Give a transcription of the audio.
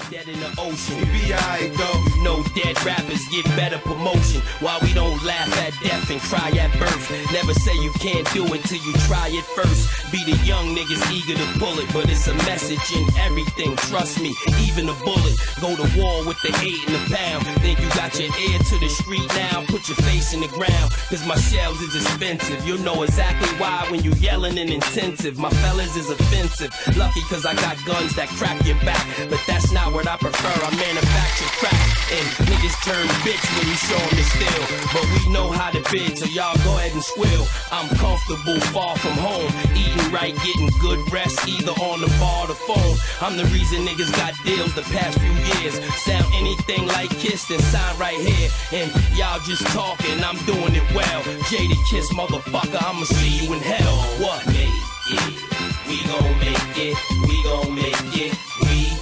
dead in the ocean. We be alright though. You know dead rappers get better promotion. While we don't laugh at death and cry at birth. Never say you can't do it till you try it first. Be the young niggas eager to pull it, but it's a message in everything. Trust me, even a bullet. Go to war with the 8 and the pound. Think you got your ear to the street now? Put your face in the ground, cause my shells is expensive. You'll know exactly why when you yelling in intensive. My fellas is offensive. Lucky cause I got guns that crack your back, but that's not what I prefer. I manufacture crack, and niggas turn bitch when you show them the steel. But we know how to bid, so y'all go ahead and squill. I'm comfortable, far from home, eating right, getting good rest, either on the bar or the phone. I'm the reason niggas got deals the past few years. Sound anything like Kiss, then sign right here. And y'all just talking, I'm doing it well. Jada Kiss, motherfucker, I'ma see you in hell. What? Make it. We gon' make it. We gon' make it. We